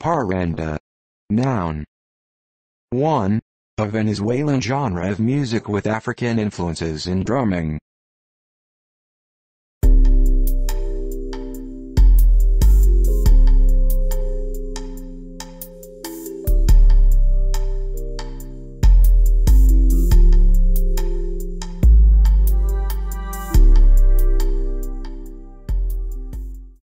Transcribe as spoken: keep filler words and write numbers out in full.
Parranda. Noun. one. A Venezuelan genre of music with African influences in drumming.